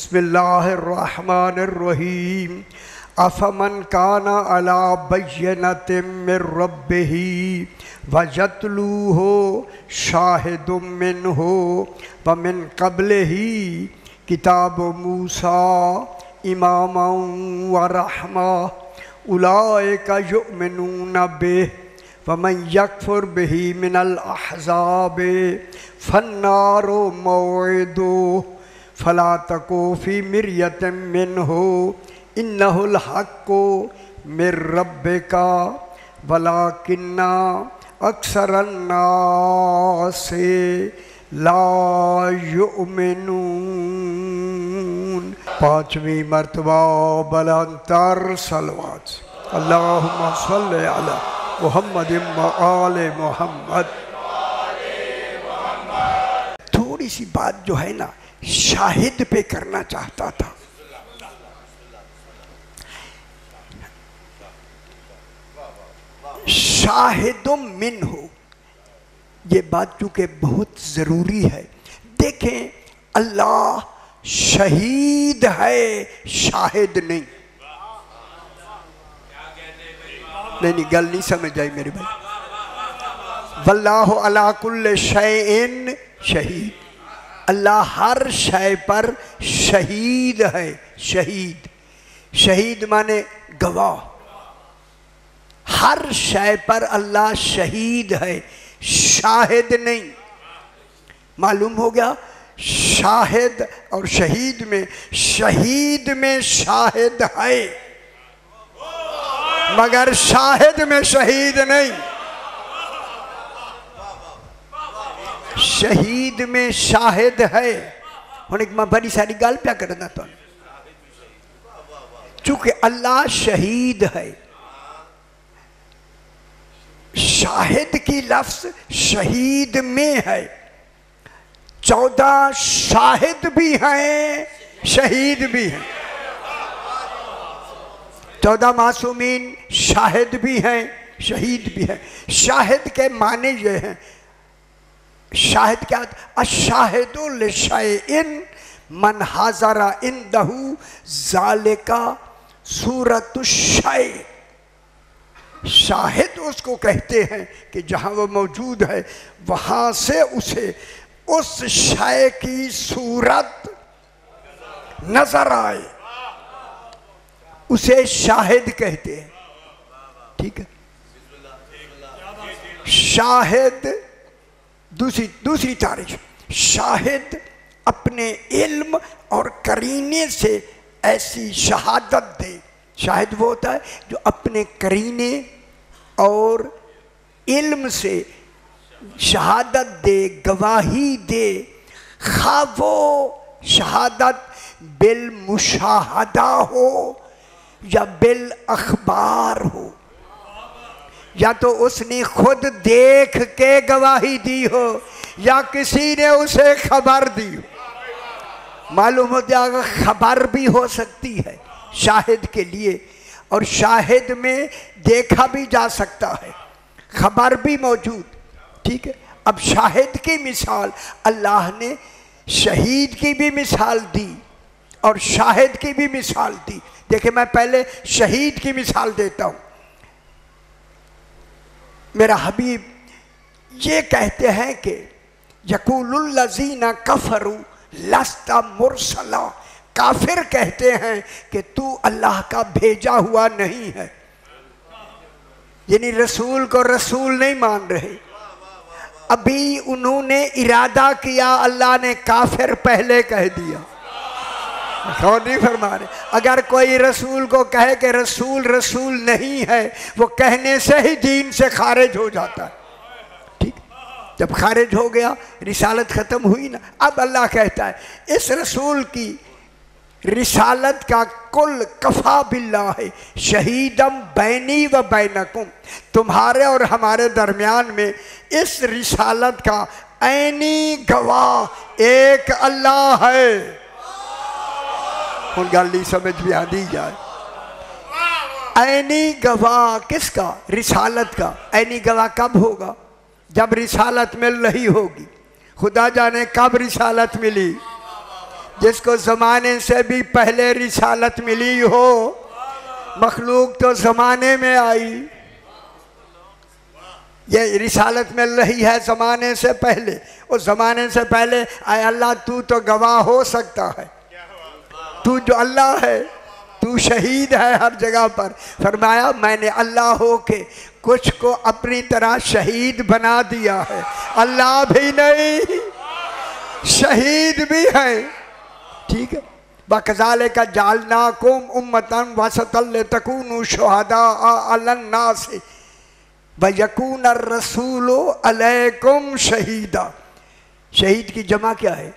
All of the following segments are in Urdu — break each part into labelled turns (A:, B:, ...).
A: بسم اللہ الرحمن الرحیم افمن کان علی بینۃ من ربہ ویتلوہ شاہد منہ ومن قبلہ کتاب موسیٰ اماما ورحمہ اولئک یؤمنون بہ ومن یکفر بہ من الاحزاب فالنار موعدہ فلا تکو فی مریۃ منہ انہ الحق من ربک ولکن اکثر الناس لا یؤمنون۔ پانچویں مرتبہ بلند تر صلوات اللہم صلی علی محمد وآل محمد۔ تھوڑی سی بات جو ہے نا شاہد پہ کرنا چاہتا تھا۔ شاہد منہ، یہ بات چونکہ بہت ضروری ہے۔ دیکھیں اللہ شہید ہے، شاہد نہیں۔ نہیں گل نہیں سمجھ آئی میرے بھائی۔ واللہ علی کل شیء شہید، اللہ ہر شے پر شہید ہے۔ شہید، شہید مانے گواہ، ہر شے پر اللہ شہید ہے، شاہد نہیں۔ معلوم ہو گیا شاہد اور شہید میں، شہید میں شاہد ہے مگر شاہد میں شہید نہیں۔ شہید میں شاہد ہے۔ ہن ایک میں بڑی ساری گل پیا کرنا تو چونکہ اللہ شہید ہے، شاہد کی لفظ شہید میں ہے۔ 14 شاہد بھی ہیں، شہید بھی ہیں۔ 14 معصومین شاہد بھی ہیں، شہید بھی ہیں۔ شاہد کے معنی یہ ہیں، شاہد کیا؟ الشاہد لشیء من حضر عنده ذالک صورت الشیء۔ شاہد اس کو کہتے ہیں کہ جہاں وہ موجود ہے وہاں سے اسے اس شے کی صورت نظر آئے، اسے شاہد کہتے ہیں۔ ٹھیک ہے، شاہد دوسری تعریف، شاہد اپنے علم اور قرینے سے ایسی شہادت دے۔ شاہد وہ ہوتا ہے جو اپنے قرینے اور علم سے شہادت دے، گواہی دے، خواہ وہ شہادت بالمشاہدہ ہو یا بالاخبار ہو، یا تو اس نے خود دیکھ کے گواہی دی ہو یا کسی نے اسے خبر دی ہو۔ معلوم ہو جائے گا خبر بھی ہو سکتی ہے شاہد کے لیے، اور شاہد میں دیکھا بھی جا سکتا ہے، خبر بھی موجود۔ ٹھیک ہے، اب شاہد کی مثال اللہ نے شہید کی بھی مثال دی اور شاہد کی بھی مثال دی۔ دیکھیں میں پہلے شہید کی مثال دیتا ہوں۔ میرا حبیب یہ کہتے ہیں کہ یقول الذین کفروا لست مرسلا، کافر کہتے ہیں کہ تو اللہ کا بھیجا ہوا نہیں ہے، یعنی رسول کو رسول نہیں مان رہے۔ ابھی انہوں نے ارادہ کیا، اللہ نے کافر پہلے کہہ دیا۔ غور نہیں فرما رہے؟ اگر کوئی رسول کو کہے کہ رسول رسول نہیں ہے، وہ کہنے سے ہی دین سے خارج ہو جاتا ہے۔ ٹھیک، جب خارج ہو گیا رسالت ختم ہوئی نا، اب اللہ کہتا ہے اس رسول کی رسالت کا کل کفا باللہ شہیدم بینی و بینکم، تمہارے اور ہمارے درمیان میں اس رسالت کا عینی گواہ ایک اللہ ہے۔ ان گل نہیں سمجھ بھی آدھی جائے۔ عینی گواہ کس کا؟ رسالت کا۔ عینی گواہ کب ہوگا؟ جب رسالت مل رہی ہوگی۔ خدا جانے کب رسالت ملی؟ جس کو زمانے سے بھی پہلے رسالت ملی ہو. مخلوق تو زمانے میں آئی، یہ رسالت مل رہی ہے زمانے سے پہلے. اس زمانے سے پہلے اے اللہ تو تو گواہ ہو سکتا ہے، تو جو اللہ ہے تو شہید ہے ہر جگہ پر. فرمایا میں نے اللہ ہو کے کچھ کو اپنی طرح شہید بنا دیا ہے. اللہ بھی نہیں، شہید بھی ہیں. ٹھیک ہے. وَكَذَلِكَ جَعَلْنَاكُمْ أُمَّةً وَسَطًا لِتَكُونُوا شُهَدَاءَ عَلَى النَّاسِ وَيَكُونَ الرَّسُولُ عَلَيْكُمْ شَهِيدًا. شہید کی جمع کیا ہے؟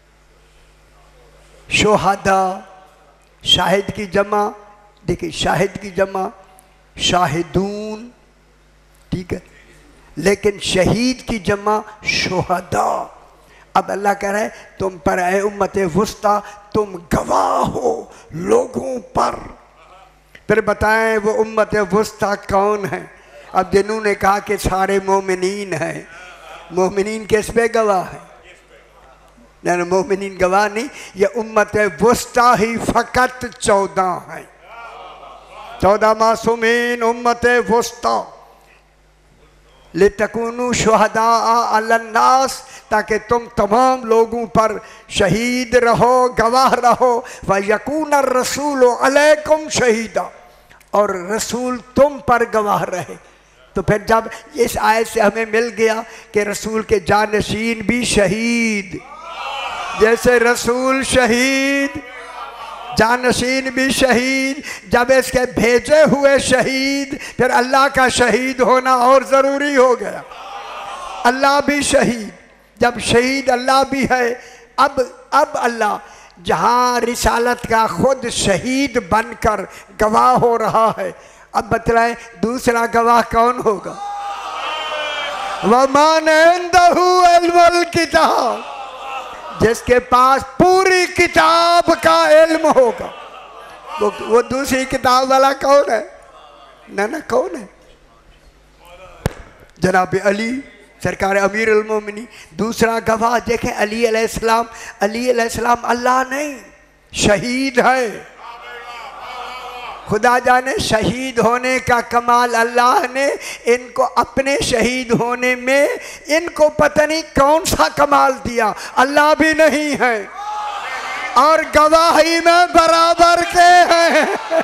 A: شہداء. شاہد کی جمع دیکھیں، شاہد کی جمع شاہدون. ٹھیک ہے. لیکن شہید کی جمع شہداء. اب اللہ کہہ رہا ہے تم پر اے امت وسطی تم گواہ ہو لوگوں پر. پھر بتائیں وہ امت وسطی کون ہے؟ اب جنہوں نے کہا کہ سارے مومنین ہیں، مومنین کس پہ گواہ ہیں؟ نہیں، مومنین گواہ نہیں، یہ امت وسطی ہی فقط 14 ہیں. 14 معصومین امت وسطی. لِتَكُونُوا شُهَدَاءَ عَلَى النَّاسِ، تاکہ تم تمام لوگوں پر شہید رہو، گواہ رہو. وَيَكُونَ الرَّسُولُ عَلَيْكُمْ شَهِيدًا، اور رسول تم پر گواہ رہے. تو پھر جب اس آیت سے ہمیں مل گیا کہ رسول کے جانشین بھی شہید، جیسے رسول شہید جانشین بھی شہید، جب اس کے بھیجے ہوئے شہید، پھر اللہ کا شہید ہونا اور ضروری ہو گیا. اللہ بھی شہید، جب شہید اللہ بھی ہے. اب اللہ جہاں رسالت کا خود شہید بن کر گواہ ہو رہا ہے، اب بتلائیں دوسرا گواہ کون ہوگا؟ وَمَنْ عِنْدَهُ عِلْمُ الْكِتَابِ، جس کے پاس پوری کتاب کا علم ہوگا. وہ دوسری کتاب والا کون ہے؟ نہ کون ہے؟ جناب علی سرکار امیر المومنین. دوسرا گواہ دیکھیں علی علیہ السلام. علی علیہ السلام اللہ نہیں، شہید ہے. خدا جانے شہید ہونے کا کمال اللہ نے ان کو اپنے شہید ہونے میں ان کو پتہ نہیں کون سا کمال دیا. اللہ بھی نہیں ہے اور گواہی میں برابر کے ہیں.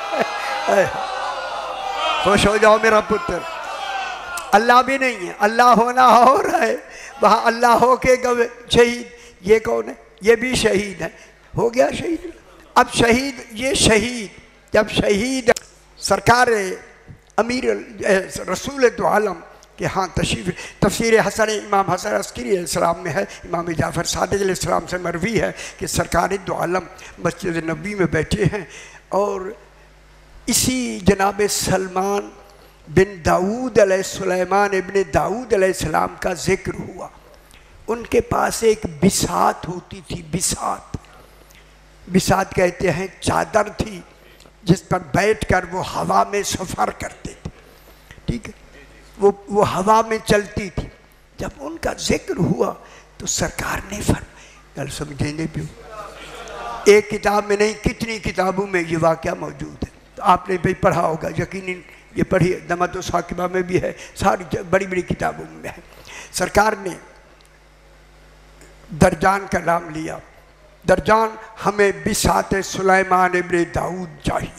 A: خوش ہو جاؤ میرا پتر. اللہ بھی نہیں ہے، اللہ ہونا اور ہے. وہاں اللہ ہو کے شہید. یہ کون ہے؟ یہ بھی شہید ہے. ہو گیا شہید. اب شہید، یہ شہید جب شہید سرکار امیر رسول دو عالم کہ ہاں تشریف تفسیر حسن امام حسن عسکری علیہ السلام میں ہے، امام جعفر صادق علیہ السلام سے مروی ہے کہ سرکار دو عالم مسجد نبوی میں بیٹھے ہیں اور اسی جناب سلمان بن داؤد علیہ سلیمان ابن داؤد علیہ السلام کا ذکر ہوا. ان کے پاس ایک بساط ہوتی تھی. بساط کہتے ہیں چادر تھی جس پر بیٹھ کر وہ ہوا میں سفر کرتے تھے. ٹھیک ہے. وہ ہوا میں چلتی تھی. جب ان کا ذکر ہوا تو سرکار نے فرمایا، گل سمجھیں گے بھی، ایک کتاب میں نہیں کتنی کتابوں میں یہ واقعہ موجود ہے. تو آپ نے بھی پڑھا ہوگا یقیناً، یہ پڑھی دمت و ثاقبہ میں بھی ہے، ساری بڑی بڑی کتابوں میں ہے. سرکار نے درجان کا نام لیا. درجان ہمیں بساط سلیمان ابن داؤد چاہیے.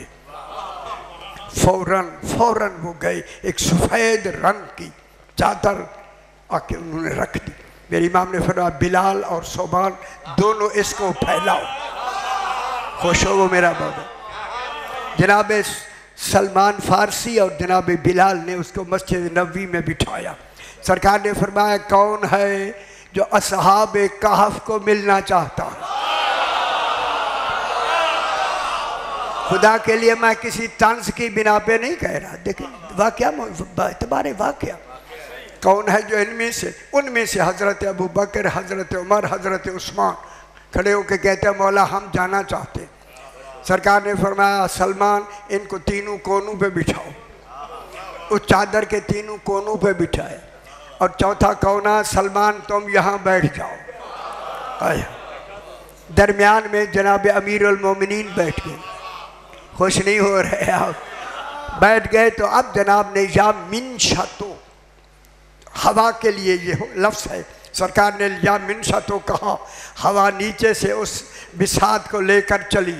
A: فوراً وہ گئے، ایک سفید رنگ کی چادر آ کے انہوں نے رکھ دی. میرے امام نے فرمایا بلال اور صوبان دونوں اس کو پھیلاؤ. خوش ہو وہ میرا بابا. جناب سلمان فارسی اور جناب بلال نے اس کو مسجد نبوی میں بٹھایا. سرکار نے فرمایا کون ہے جو اصحاب کہف کو ملنا چاہتا ہے؟ خدا کے لیے میں کسی طنز کی بنا پہ نہیں کہہ رہا. دیکھیں واقعہ اعتبار واقعہ. کون ہے جو ان میں سے حضرت ابو بکر، حضرت عمر، حضرت عثمان کھڑے ہو کے کہتے ہیں مولا ہم جانا چاہتے ہیں. سرکار نے فرمایا سلمان ان کو تینوں کونوں پہ بٹھاؤ. اس چادر کے تینوں کونوں پہ بٹھائے اور چوتھا کونا سلمان تم یہاں بیٹھ جاؤ. درمیان میں جناب امیر المومنین بیٹھ گئے، خوش نہیں ہو رہے آپ، بیٹھ گئے تو اب جناب نے یا منشتو، ہوا کے لیے یہ لفظ ہے، سرکار نے یا منشتو کہا، ہوا نیچے سے اس بساط کو لے کر چلی۔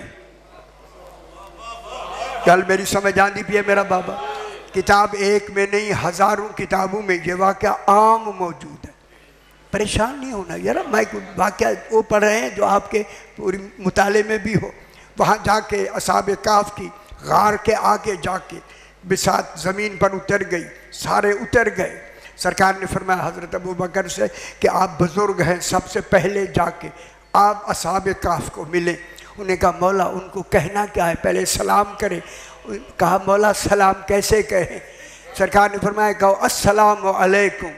A: کل میری سمجھ آندی بھی ہے میرا بابا، کتاب ایک میں نہیں ہزاروں کتابوں میں یہ واقعہ عام موجود ہے، پریشان نہیں ہونا یار، میں واقعہ وہ پڑھ رہے ہیں جو آپ کے پوری مطالعے میں بھی ہو۔ وہاں جا کے اصحاب کہف کی غار کے آگے جا کے بساط زمین پر اتر گئی، سارے اتر گئے۔ سرکار نے فرمایا حضرت ابوبکر سے کہ آپ بزرگ ہیں، سب سے پہلے جا کے آپ اصحاب کہف کو ملیں۔ انہوں نے کہا مولا ان کو کہنا کیا ہے، پہلے سلام کریں۔ کہا مولا سلام کیسے کہیں؟ سرکار نے فرمایا کہو السلام علیکم،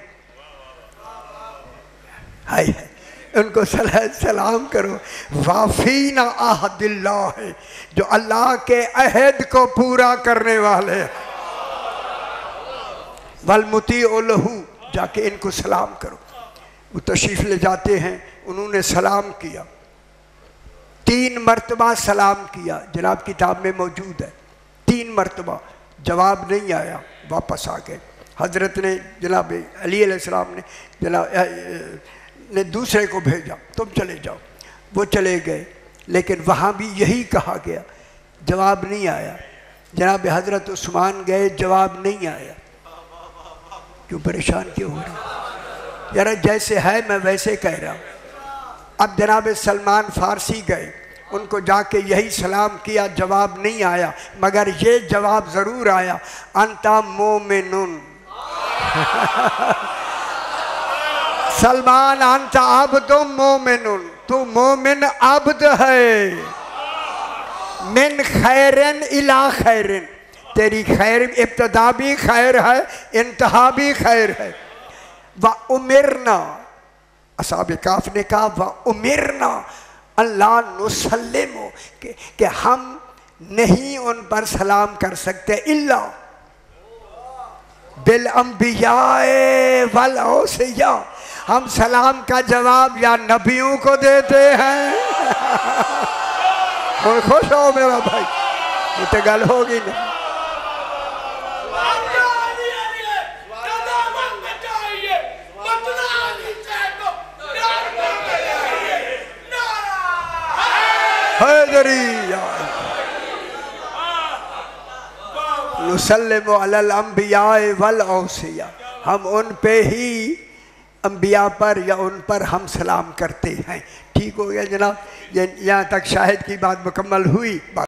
A: ہائے ہائے، ان کو سلام کرو، وافینا عہد اللہ ہے، جو اللہ کے عہد کو پورا کرنے والے ہیں، والمطیع لہو، جا کے ان کو سلام کرو۔ وہ تشریف لے جاتے ہیں، انہوں نے سلام کیا، 3 مرتبہ سلام کیا، جناب کتاب میں موجود ہے، 3 مرتبہ جواب نہیں آیا، واپس آ گئے۔ حضرت نے جناب علی علیہ السلام نے دوسرے کو بھیجا، تم چلے جاؤ، وہ چلے گئے، لیکن وہاں بھی یہی کہا گیا، جواب نہیں آیا۔ جناب حضرت عثمان گئے، جواب نہیں آیا۔ کیوں پریشان کیوں ہو رہے؟ یار جیسے ہے میں ویسے کہہ رہا ہوں۔ اب جناب سلمان فارسی گئے، ان کو جا کے یہی سلام کیا، جواب نہیں آیا، مگر یہ جواب ضرور آیا، انتا مومنن سلمان انتا عبد مومنن، تو مومن عبد ہے، من خیرن الی خیرن، تیری خیر ابتدا بھی خیر ہے، انتہا بھی خیر ہے۔ وَأُمِرْنَا، اصحاب کہف نے کہا وَأُمِرْنَا اللہ نسلم، کہ ہم نہیں ان پر سلام کر سکتے الا بالانبیاء والاوصیاء، ہم سلام کا جواب یا نبیوں کو دیتے ہیں۔ خوش ہو میرا بھائی، یہ تو گل ہوگی نا۔ نسلم علی الانبیاء والاوصیاء، ہم ان پہ ہی انبیاء پر یا ان پر ہم سلام کرتے ہیں۔ ٹھیک ہو گیا جناب، یہاں تک شاہد کی بات مکمل ہوئی۔